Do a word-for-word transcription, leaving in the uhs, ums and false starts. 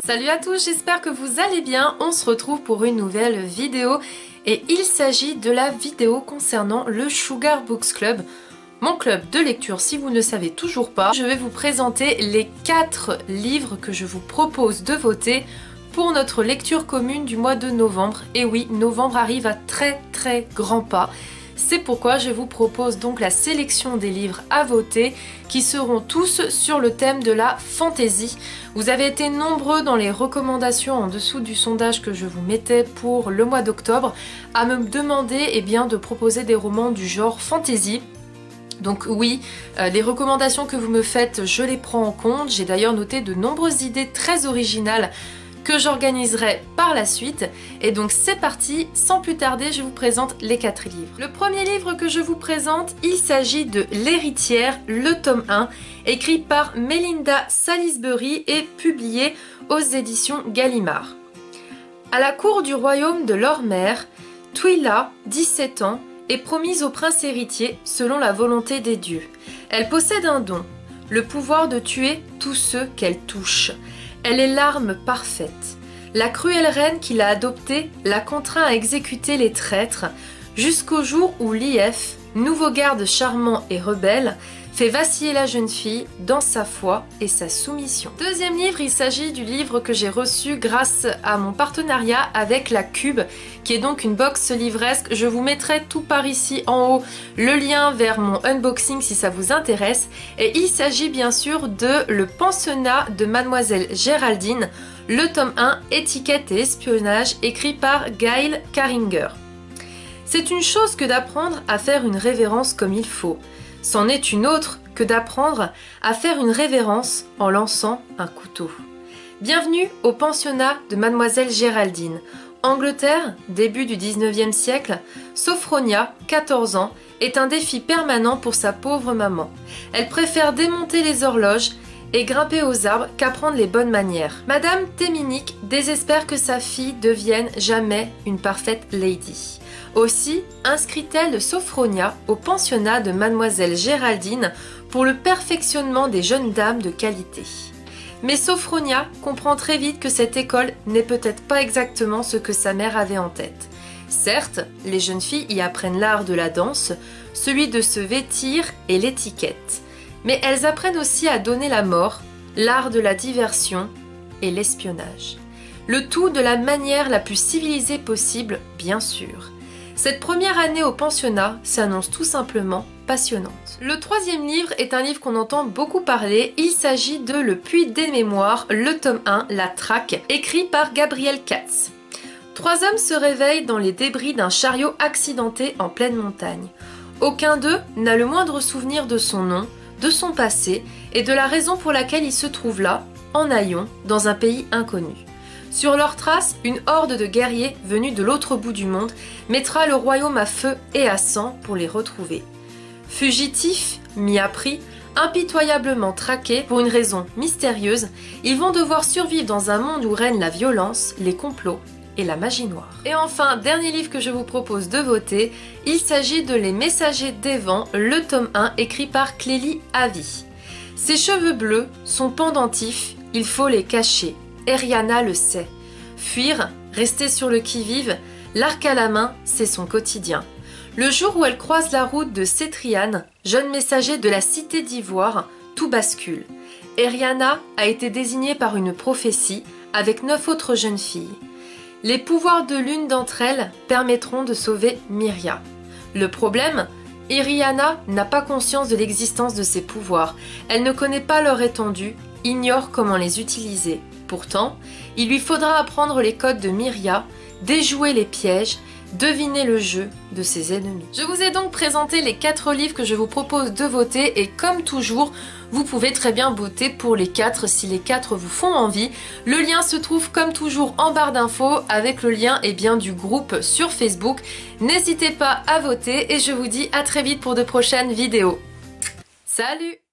Salut à tous, j'espère que vous allez bien. On se retrouve pour une nouvelle vidéo et il s'agit de la vidéo concernant le Sugar Books Club, mon club de lecture. Si vous ne savez toujours pas, je vais vous présenter les quatre livres que je vous propose de voter pour notre lecture commune du mois de novembre. Et oui, novembre arrive à très très grands pas. C'est pourquoi je vous propose donc la sélection des livres à voter qui seront tous sur le thème de la fantasy. Vous avez été nombreux dans les recommandations en dessous du sondage que je vous mettais pour le mois d'octobre à me demander eh bien, de proposer des romans du genre fantasy. Donc oui, euh, les recommandations que vous me faites, je les prends en compte. J'ai d'ailleurs noté de nombreuses idées très originales que j'organiserai par la suite. Et donc c'est parti, sans plus tarder, je vous présente les quatre livres. Le premier livre que je vous présente, il s'agit de L'Héritière, le tome un, écrit par Melinda Salisbury et publié aux éditions Gallimard. À la cour du royaume de Lormer, Twyla, dix-sept ans, est promise au prince héritier selon la volonté des dieux. Elle possède un don, le pouvoir de tuer tous ceux qu'elle touche. Elle est l'arme parfaite. La cruelle reine qui l'a adoptée la contraint à exécuter les traîtres jusqu'au jour où Lief, nouveau garde charmant et rebelle, fait vaciller la jeune fille dans sa foi et sa soumission. Deuxième livre, il s'agit du livre que j'ai reçu grâce à mon partenariat avec la Cube, qui est donc une box livresque. Je vous mettrai tout par ici en haut le lien vers mon unboxing si ça vous intéresse. Et il s'agit bien sûr de Le pensionnat de Mademoiselle Géraldine, le tome un, étiquette et espionnage, écrit par Gail Carringer. C'est une chose que d'apprendre à faire une révérence comme il faut. C'en est une autre que d'apprendre à faire une révérence en lançant un couteau. Bienvenue au pensionnat de Mademoiselle Géraldine. Angleterre, début du dix-neuvième siècle, Sophronia, quatorze ans, est un défi permanent pour sa pauvre maman. Elle préfère démonter les horloges et grimper aux arbres qu'apprendre les bonnes manières. Madame Téminique désespère que sa fille devienne jamais une parfaite lady. Aussi inscrit-elle Sophronia au pensionnat de Mademoiselle Géraldine pour le perfectionnement des jeunes dames de qualité. Mais Sophronia comprend très vite que cette école n'est peut-être pas exactement ce que sa mère avait en tête. Certes, les jeunes filles y apprennent l'art de la danse, celui de se vêtir et l'étiquette. Mais elles apprennent aussi à donner la mort, l'art de la diversion et l'espionnage. Le tout de la manière la plus civilisée possible, bien sûr. Cette première année au pensionnat s'annonce tout simplement passionnante. Le troisième livre est un livre qu'on entend beaucoup parler. Il s'agit de Le Puits des Mémoires, le tome un, La Traque, écrit par Gabriel Katz. Trois hommes se réveillent dans les débris d'un chariot accidenté en pleine montagne. Aucun d'eux n'a le moindre souvenir de son nom, de son passé et de la raison pour laquelle il se trouve là, en haillons, dans un pays inconnu. Sur leurs traces, une horde de guerriers venus de l'autre bout du monde mettra le royaume à feu et à sang pour les retrouver. Fugitifs, mis à prix, impitoyablement traqués pour une raison mystérieuse, ils vont devoir survivre dans un monde où règne la violence, les complots et la magie noire. Et enfin, dernier livre que je vous propose de voter, il s'agit de Les Messagers des Vents, le tome un, écrit par Clélie Havy. Ses cheveux bleus sont pendentifs, il faut les cacher. Eriana le sait. Fuir, rester sur le qui-vive, l'arc à la main, c'est son quotidien. Le jour où elle croise la route de Cétriane, jeune messager de la cité d'Ivoire, tout bascule. Eriana a été désignée par une prophétie avec neuf autres jeunes filles. Les pouvoirs de l'une d'entre elles permettront de sauver Myria. Le problème, Eriana n'a pas conscience de l'existence de ses pouvoirs. Elle ne connaît pas leur étendue, ignore comment les utiliser. Pourtant, il lui faudra apprendre les codes de Myria, déjouer les pièges, deviner le jeu de ses ennemis. Je vous ai donc présenté les quatre livres que je vous propose de voter et comme toujours, vous pouvez très bien voter pour les quatre si les quatre vous font envie. Le lien se trouve comme toujours en barre d'infos avec le lien eh bien, du groupe sur Facebook. N'hésitez pas à voter et je vous dis à très vite pour de prochaines vidéos. Salut!